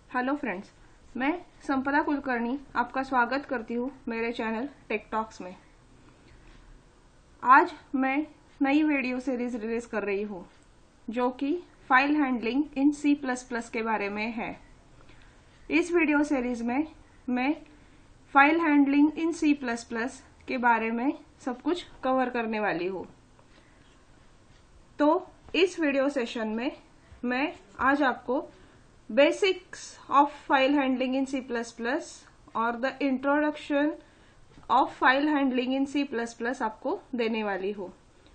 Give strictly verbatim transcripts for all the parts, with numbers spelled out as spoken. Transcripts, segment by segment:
Hello friends, मैं संपदा कुलकर्णी आपका स्वागत करती हूँ मेरे चैनल टेक टॉक्स में। आज मैं नई वीडियो सीरीज रिलीज कर रही हूँ जो कि file handling in C plus plus के बारे में है। इस वीडियो सीरीज में मैं file handling in C plus plus के बारे में सब कुछ कवर करने वाली हूँ। तो इस वीडियो सेशन में मैं आज आपको basics of file handling in C plus plus और the introduction of file handling in C plus plus आपको देने वाली हूँ।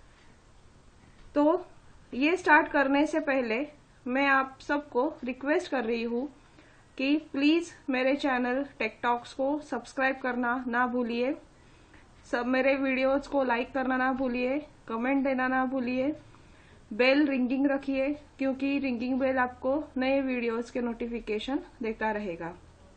तो ये स्टार्ट करने से पहले मैं आप सबको रिक्वेस्ट कर रही हूँ कि प्लीज मेरे चैनल टेक टॉक्स को सब्सक्राइब करना ना भूलिए, सब मेरे वीडियोज को लाइक करना ना भूलिए, कमेंट देना ना भूलिए, बेल रिंगिंग रखिए क्योंकि रिंगिंग बेल आपको नए वीडियोस के नोटिफिकेशन देता रहेगा।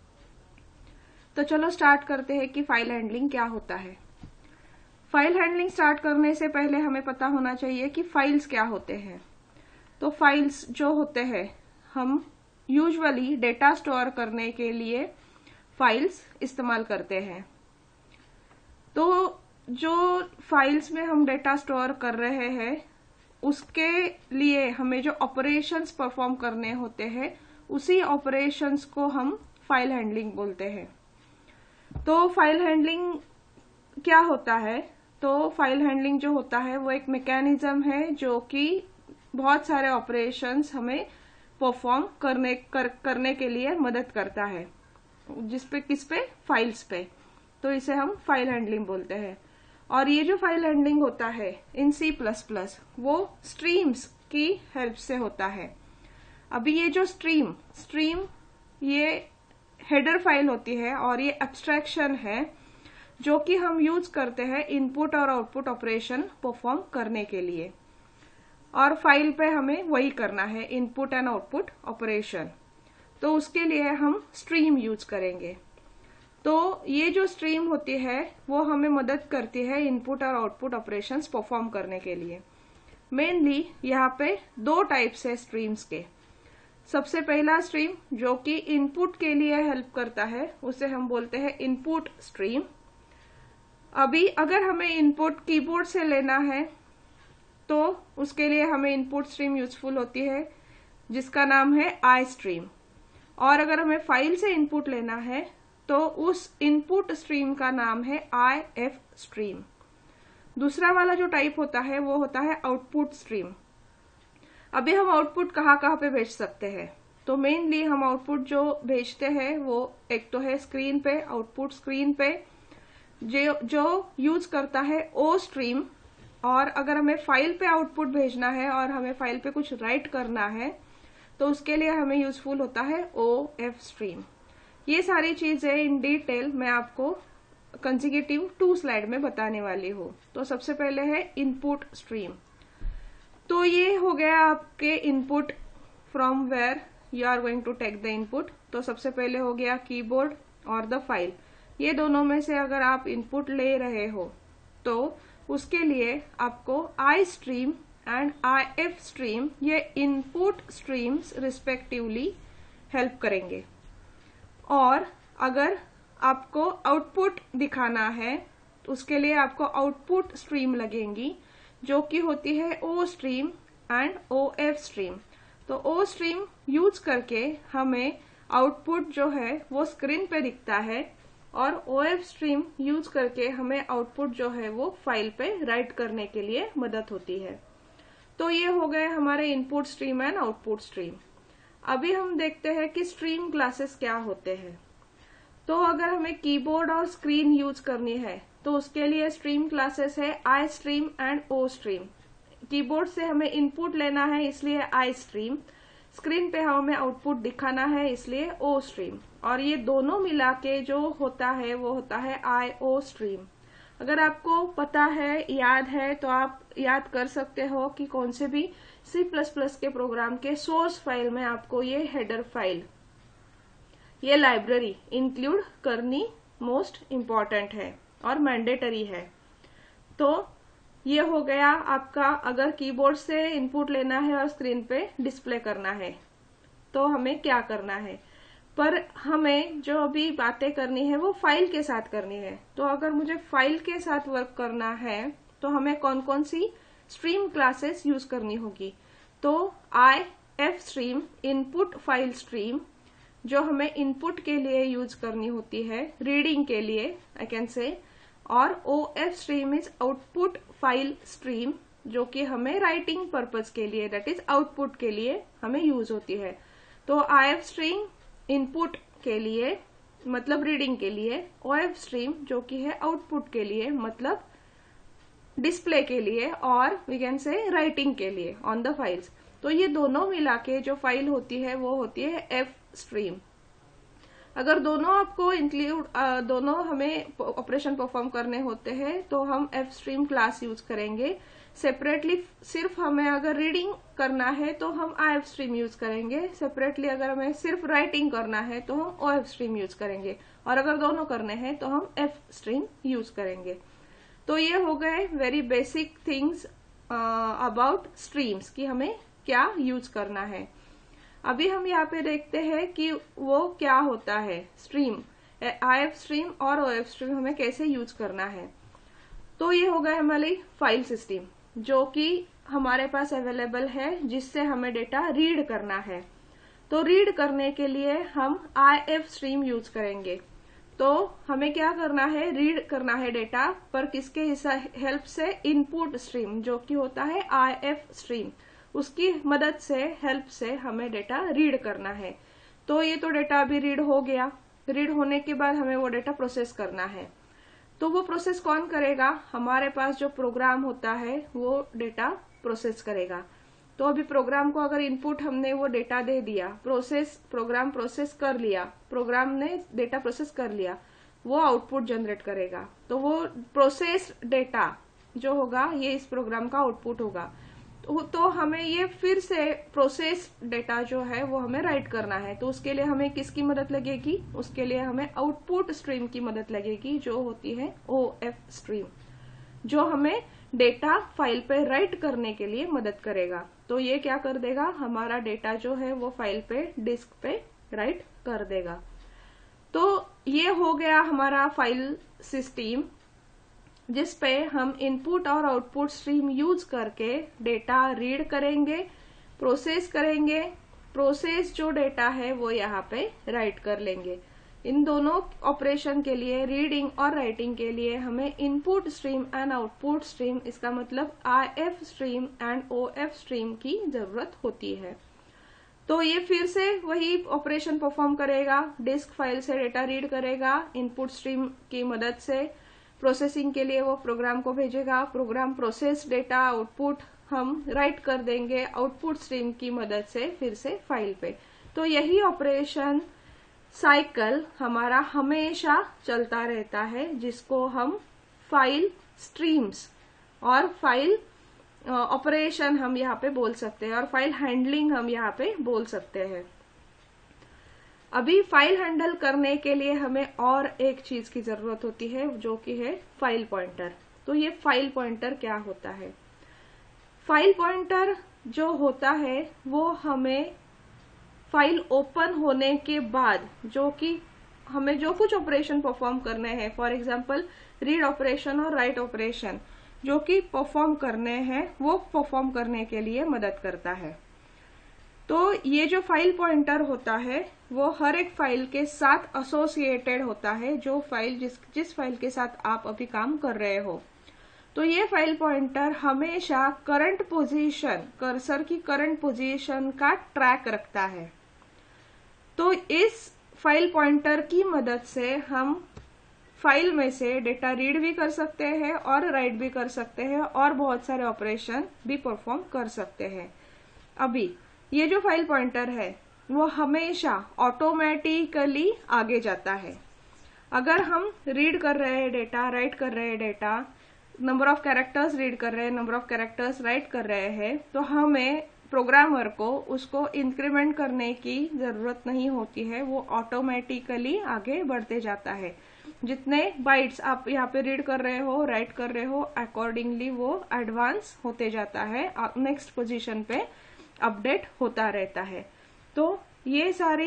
तो चलो स्टार्ट करते हैं कि फाइल हैंडलिंग क्या होता है। फाइल हैंडलिंग स्टार्ट करने से पहले हमें पता होना चाहिए कि फाइल्स क्या होते हैं। तो फाइल्स जो होते हैं, हम यूजुअली डेटा स्टोर करने के लिए फाइल्स इस्तेमाल करते हैं। तो जो फाइल्स में हम डेटा स्टोर कर रहे हैं उसके लिए हमें जो ऑपरेशंस परफॉर्म करने होते हैं उसी ऑपरेशंस को हम फाइल हैंडलिंग बोलते हैं। तो फाइल हैंडलिंग क्या होता है? तो फाइल हैंडलिंग जो होता है वो एक मैकेनिज्म है जो कि बहुत सारे ऑपरेशंस हमें परफॉर्म करने कर, करने के लिए मदद करता है, जिसपे किस पे? फाइल्स पे। तो इसे हम फाइल हैंडलिंग बोलते हैं। और ये जो फाइल हैंडलिंग होता है इन सी प्लस प्लस वो स्ट्रीम्स की हेल्प से होता है। अभी ये जो स्ट्रीम स्ट्रीम ये हेडर फाइल होती है और ये एब्स्ट्रैक्शन है जो कि हम यूज करते हैं इनपुट और आउटपुट ऑपरेशन परफॉर्म करने के लिए। और फाइल पे हमें वही करना है, इनपुट एंड आउटपुट ऑपरेशन। तो उसके लिए हम स्ट्रीम यूज करेंगे। तो ये जो स्ट्रीम होती है वो हमें मदद करती है इनपुट और आउटपुट ऑपरेशंस परफॉर्म करने के लिए। मेनली यहाँ पे दो टाइप्स है स्ट्रीम्स के। सबसे पहला स्ट्रीम जो कि इनपुट के लिए हेल्प करता है उसे हम बोलते हैं इनपुट स्ट्रीम। अभी अगर हमें इनपुट कीबोर्ड से लेना है तो उसके लिए हमें इनपुट स्ट्रीम यूजफुल होती है जिसका नाम है आई स्ट्रीम। और अगर हमें फाइल से इनपुट लेना है तो उस इनपुट स्ट्रीम का नाम है आई एफ स्ट्रीम। दूसरा वाला जो टाइप होता है वो होता है आउटपुट स्ट्रीम। अभी हम आउटपुट कहाँ कहाँ पे भेज सकते हैं? तो मेनली हम आउटपुट जो भेजते हैं वो एक तो है स्क्रीन पे, आउटपुट स्क्रीन पे जो जो यूज करता है ओ स्ट्रीम। और अगर हमें फाइल पे आउटपुट भेजना है और हमें फाइल पे कुछ राइट करना है तो उसके लिए हमें यूजफुल होता है ओ एफ स्ट्रीम। ये सारी चीजें इन डिटेल मैं आपको कंसेक्यूटिव टू स्लाइड में बताने वाली हूँ। तो सबसे पहले है इनपुट स्ट्रीम। तो ये हो गया आपके input from where you are going to take the input. तो सबसे पहले हो गया कीबोर्ड और द फाइल। ये दोनों में से अगर आप इनपुट ले रहे हो तो उसके लिए आपको I stream and I F stream ये इनपुट स्ट्रीम्स रिस्पेक्टिवली हेल्प करेंगे। और अगर आपको आउटपुट दिखाना है तो उसके लिए आपको आउटपुट स्ट्रीम लगेंगी जो कि होती है O stream and O F stream. तो ओ स्ट्रीम यूज करके हमें आउटपुट जो है वो स्क्रीन पे दिखता है और ओ एफ स्ट्रीम यूज करके हमें आउटपुट जो है वो फाइल पे राइट करने के लिए मदद होती है। तो ये हो गए हमारे input stream and output stream. अभी हम देखते हैं कि स्ट्रीम क्लासेस क्या होते हैं। तो अगर हमें कीबोर्ड और स्क्रीन यूज करनी है तो उसके लिए स्ट्रीम क्लासेस है I stream and O stream. Keyboard से हमें इनपुट लेना है इसलिए आई स्ट्रीम, स्क्रीन पे हमें आउटपुट दिखाना है इसलिए ओ स्ट्रीम। और ये दोनों मिला के जो होता है वो होता है आई ओ स्ट्रीम। अगर आपको पता है, याद है, तो आप याद कर सकते हो कि कौन से भी सी प्लस प्लस के प्रोग्राम के सोर्स फाइल में आपको ये हेडर फाइल, ये लाइब्रेरी इंक्लूड करनी मोस्ट इम्पॉर्टेंट है और मैंडेटरी है। तो ये हो गया आपका, अगर कीबोर्ड से इनपुट लेना है और स्क्रीन पे डिस्प्ले करना है तो हमें क्या करना है। पर हमें जो अभी बातें करनी है वो फाइल के साथ करनी है। तो अगर मुझे फाइल के साथ वर्क करना है तो हमें कौन कौन सी स्ट्रीम क्लासेस यूज करनी होगी। तो I F stream input file stream जो हमें इनपुट के लिए यूज करनी होती है, रीडिंग के लिए आई कैन से, और O F stream is output file stream जो कि हमें राइटिंग पर्पज के लिए, दैट इज आउटपुट के लिए हमें यूज होती है। तो आई एफ स्ट्रीम इनपुट के लिए मतलब रीडिंग के लिए, ओ एफ स्ट्रीम जो कि है आउटपुट के लिए मतलब डिस्प्ले के लिए, और वी कैन से राइटिंग के लिए ऑन द फाइल्स। तो ये दोनों मिला के जो फाइल होती है वो होती है एफ स्ट्रीम। अगर दोनों आपको इंक्लूड दोनों हमें ऑपरेशन परफॉर्म करने होते हैं तो हम एफ स्ट्रीम क्लास यूज करेंगे। सेपरेटली सिर्फ हमें अगर रीडिंग करना है तो हम आई एफ स्ट्रीम यूज करेंगे। सेपरेटली अगर हमें सिर्फ राइटिंग करना है तो हम ओ एफ स्ट्रीम यूज करेंगे, और अगर दोनों करने हैं तो हम एफ स्ट्रीम यूज करेंगे। तो ये हो गए very basic things about streams कि हमें क्या यूज करना है। अभी हम यहाँ पे देखते हैं कि वो क्या होता है स्ट्रीम, आई एफ स्ट्रीम और ओ एफ स्ट्रीम हमें कैसे यूज करना है। तो ये हो गया हमारी फाइल सिस्टम जो कि हमारे पास अवेलेबल है जिससे हमें डेटा रीड करना है। तो रीड करने के लिए हम आई एफ स्ट्रीम यूज करेंगे। तो हमें क्या करना है, रीड करना है डेटा, पर किसके हेल्प से, इनपुट स्ट्रीम जो कि होता है आई एफ स्ट्रीम, उसकी मदद से, हेल्प से हमें डेटा रीड करना है। तो ये तो डेटा अभी रीड हो गया। रीड होने के बाद हमें वो डेटा प्रोसेस करना है। तो वो प्रोसेस कौन करेगा, हमारे पास जो प्रोग्राम होता है वो डेटा प्रोसेस करेगा। तो अभी प्रोग्राम को अगर इनपुट हमने वो डेटा दे दिया, प्रोसेस प्रोग्राम प्रोसेस कर लिया, प्रोग्राम ने डेटा प्रोसेस कर लिया, वो आउटपुट जनरेट करेगा। तो वो प्रोसेस डेटा जो होगा ये इस प्रोग्राम का आउटपुट होगा। तो, तो हमें ये फिर से प्रोसेस डेटा जो है वो हमें राइट करना है। तो उसके लिए हमें किसकी मदद लगेगी, उसके लिए हमें आउटपुट स्ट्रीम की मदद लगेगी जो होती है ओ एफ स्ट्रीम, जो हमें डेटा फाइल पे राइट करने के लिए मदद करेगा। तो ये क्या कर देगा, हमारा डेटा जो है वो फाइल पे, डिस्क पे राइट कर देगा। तो ये हो गया हमारा फाइल सिस्टम जिस पे हम इनपुट और आउटपुट स्ट्रीम यूज करके डेटा रीड करेंगे, प्रोसेस करेंगे, प्रोसेस जो डेटा है वो यहाँ पे राइट कर लेंगे। इन दोनों ऑपरेशन के लिए, रीडिंग और राइटिंग के लिए हमें input stream and output stream, इसका मतलब I F stream and O F stream की जरूरत होती है। तो ये फिर से वही ऑपरेशन परफॉर्म करेगा, डिस्क फाइल से डेटा रीड करेगा, इनपुट स्ट्रीम की मदद से प्रोसेसिंग के लिए वो प्रोग्राम को भेजेगा, प्रोग्राम प्रोसेस डेटा आउटपुट हम राइट कर देंगे आउटपुट स्ट्रीम की मदद से फिर से फाइल पे। तो यही ऑपरेशन साइकिल हमारा हमेशा चलता रहता है, जिसको हम फाइल स्ट्रीम्स और फाइल ऑपरेशन हम यहाँ पे बोल सकते हैं, और फाइल हैंडलिंग हम यहाँ पे बोल सकते हैं। अभी फाइल हैंडल करने के लिए हमें और एक चीज की जरूरत होती है जो कि है फाइल पॉइंटर। तो ये फाइल पॉइंटर क्या होता है, फाइल पॉइंटर जो होता है वो हमें फाइल ओपन होने के बाद, जो कि हमें जो कुछ ऑपरेशन परफॉर्म करने हैं, फॉर एग्जांपल रीड ऑपरेशन और राइट ऑपरेशन जो कि परफॉर्म करने हैं, वो परफॉर्म करने के लिए मदद करता है। तो ये जो फाइल पॉइंटर होता है वो हर एक फाइल के साथ एसोसिएटेड होता है, जो फाइल जिस जिस फाइल के साथ आप अभी काम कर रहे हो। तो ये फाइल पॉइंटर हमेशा करंट पोजीशन, कर्सर की करंट पोजीशन का ट्रैक रखता है। तो इस फाइल पॉइंटर की मदद से हम फाइल में से डेटा रीड भी कर सकते हैं और राइट भी कर सकते हैं और बहुत सारे ऑपरेशन भी परफॉर्म कर सकते हैं। अभी ये जो फाइल पॉइंटर है वो हमेशा ऑटोमेटिकली आगे जाता है। अगर हम रीड कर रहे हैं डेटा, राइट कर रहे हैं data, number of characters read कर रहे हैं, नंबर ऑफ कैरेक्टर्स राइट कर रहे हैं, तो हमें प्रोग्रामर को उसको इंक्रीमेंट करने की जरूरत नहीं होती है, वो ऑटोमेटिकली आगे बढ़ते जाता है। जितने बाइट्स आप यहाँ पे रीड कर रहे हो, राइट कर रहे हो, अकॉर्डिंगली वो एडवांस होते जाता है, नेक्स्ट पोजीशन पे अपडेट होता रहता है। तो ये सारी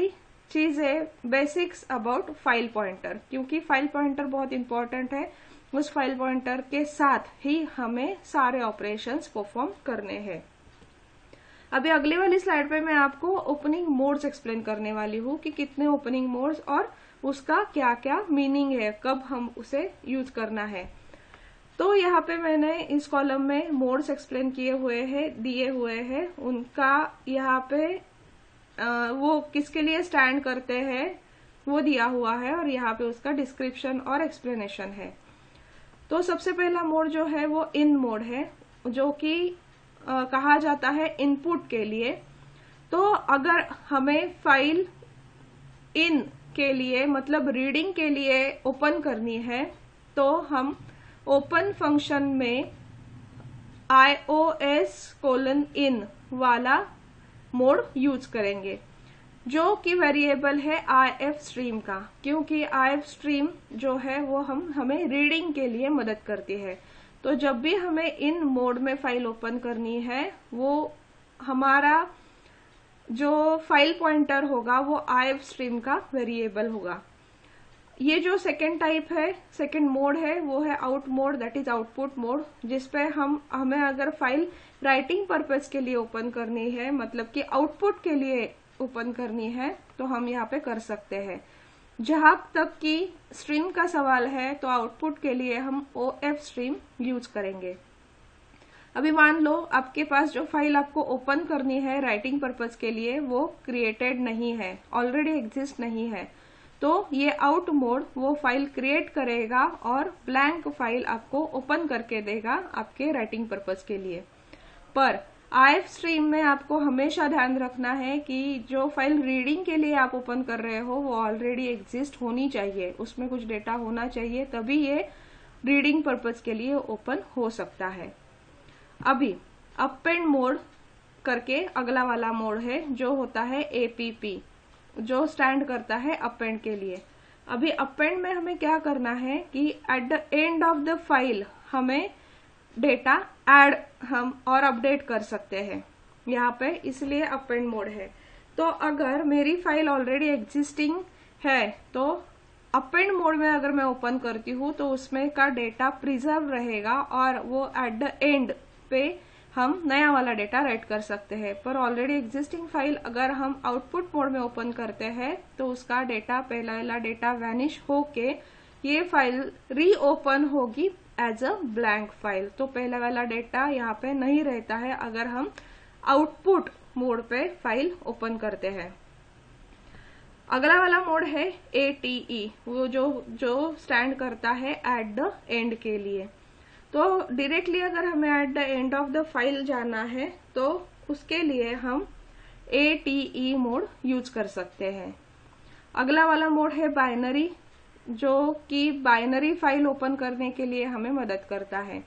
चीज है बेसिक्स अबाउट फाइल पॉइंटर, क्योंकि फाइल पॉइंटर बहुत इंपॉर्टेंट है। उस फाइल पॉइंटर के साथ ही हमें सारे ऑपरेशंस परफॉर्म करने हैं। अभी अगली वाली स्लाइड पे मैं आपको ओपनिंग मोड्स एक्सप्लेन करने वाली हूँ कि कितने ओपनिंग मोड्स और उसका क्या क्या मीनिंग है, कब हम उसे यूज करना है। तो यहाँ पे मैंने इस कॉलम में मोड्स एक्सप्लेन किए हुए हैं, दिए हुए हैं। उनका यहाँ पे आ, वो किसके लिए स्टैंड करते हैं वो दिया हुआ है, और यहाँ पे उसका डिस्क्रिप्शन और एक्सप्लेनेशन है। तो सबसे पहला मोड जो है वो इन मोड है, जो कि कहा जाता है इनपुट के लिए। तो अगर हमें फाइल इन के लिए मतलब रीडिंग के लिए ओपन करनी है तो हम ओपन फंक्शन में ios कोलन इन वाला मोड यूज करेंगे, जो कि वेरिएबल है ifstream का, क्योंकि ifstream जो है वो हम हमें रीडिंग के लिए मदद करती है। तो जब भी हमें इन मोड में फाइल ओपन करनी है, वो हमारा जो फाइल पॉइंटर होगा वो ifstream का वेरिएबल होगा। ये जो सेकेंड टाइप है, सेकेंड मोड है, वो है out mode, that is output mode, जिसपे हम हमें अगर फाइल राइटिंग पर्पस के लिए ओपन करनी है, मतलब कि आउटपुट के लिए ओपन करनी है, तो हम यहाँ पे कर सकते हैं। जहां तक कि स्ट्रीम का सवाल है तो आउटपुट के लिए हम ofstream यूज करेंगे। अभी मान लो आपके पास जो फाइल आपको ओपन करनी है राइटिंग पर्पस के लिए वो क्रिएटेड नहीं है, ऑलरेडी एग्जिस्ट नहीं है, तो ये आउट मोड वो फाइल क्रिएट करेगा और ब्लैंक फाइल आपको ओपन करके देगा आपके राइटिंग पर्पस के लिए। पर ifstream में आपको हमेशा ध्यान रखना है कि जो फाइल रीडिंग के लिए आप ओपन कर रहे हो वो ऑलरेडी एग्जिस्ट होनी चाहिए, उसमें कुछ डेटा होना चाहिए, तभी ये रीडिंग पर्पस के लिए ओपन हो सकता है। अभी अपेंड मोड करके अगला वाला मोड है जो होता है app, जो स्टैंड करता है अपेंड के लिए। अभी अपेंड में हमें क्या करना है कि at the end of the file हमें डेटा ऐड हम और अपडेट कर सकते हैं यहाँ पे, इसलिए अपेंड मोड है। तो अगर मेरी फाइल ऑलरेडी एग्जिस्टिंग है तो अपेंड मोड में अगर मैं ओपन करती हूँ तो उसमें का डेटा प्रिजर्व रहेगा और वो एट द एंड पे हम नया वाला डेटा राइट कर सकते हैं। पर ऑलरेडी एग्जिस्टिंग फाइल अगर हम आउटपुट मोड में ओपन करते हैं तो उसका डेटा, पहला वाला डेटा वैनिश होके ये फाइल रीओपन होगी एज अ ब्लैंक फाइल। तो पहला वाला डेटा यहाँ पे नहीं रहता है अगर हम आउटपुट मोड पे फाइल ओपन करते हैं। अगला वाला मोड है ate, वो जो जो स्टैंड करता है एट द एंड के लिए। तो डायरेक्टली अगर हमें at the end of the file जाना है तो उसके लिए हम ate मोड यूज कर सकते हैं। अगला वाला मोड है बाइनरी, जो कि बाइनरी फाइल ओपन करने के लिए हमें मदद करता है।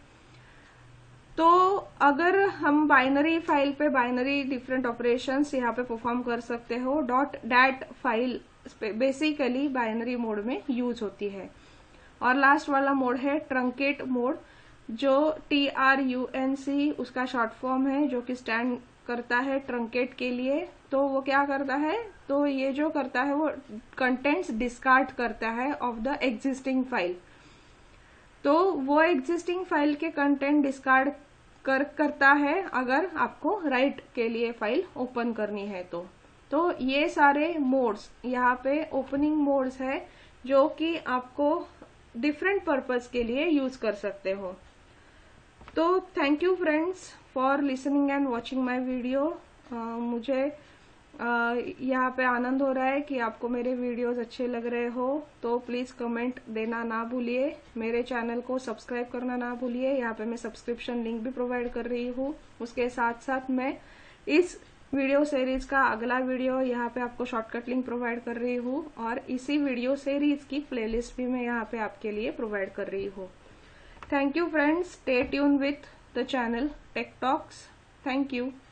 तो अगर हम बाइनरी फाइल पे बाइनरी डिफरेंट ऑपरेशंस यहाँ पे परफॉर्म कर सकते हो, dot dat file basically binary mode में यूज होती है। और लास्ट वाला मोड है ट्रंकेट मोड, जो T R U N C उसका शॉर्ट फॉर्म है, जो कि स्टैंड करता है ट्रंकेट के लिए। तो वो क्या करता है, तो ये जो करता है वो कंटेंट्स डिस्कार्ड करता है ऑफ द एग्जिस्टिंग फाइल। तो वो एग्जिस्टिंग फाइल के कंटेंट डिस्कार्ड कर करता है अगर आपको राइट के लिए फाइल ओपन करनी है तो। तो ये सारे मोड्स यहाँ पे ओपनिंग मोड्स है जो कि आपको डिफरेंट पर्पस के लिए यूज कर सकते हो। तो thank you friends for listening and watching my video. मुझे uh, यहाँ पे आनंद हो रहा है कि आपको मेरे वीडियोस अच्छे लग रहे हो, तो प्लीज कमेंट देना ना भूलिए, मेरे चैनल को सब्सक्राइब करना ना भूलिए। यहाँ पे मैं सब्सक्रिप्शन लिंक भी प्रोवाइड कर रही हूँ। उसके साथ साथ मैं इस वीडियो सीरीज का अगला वीडियो यहाँ पे आपको शॉर्टकट लिंक प्रोवाइड कर रही हूँ, और इसी वीडियो सीरीज की प्लेलिस्ट भी मैं यहाँ पे आपके लिए प्रोवाइड कर रही हूँ। Thank you friends, stay tune with the channel tech talks. Thank you.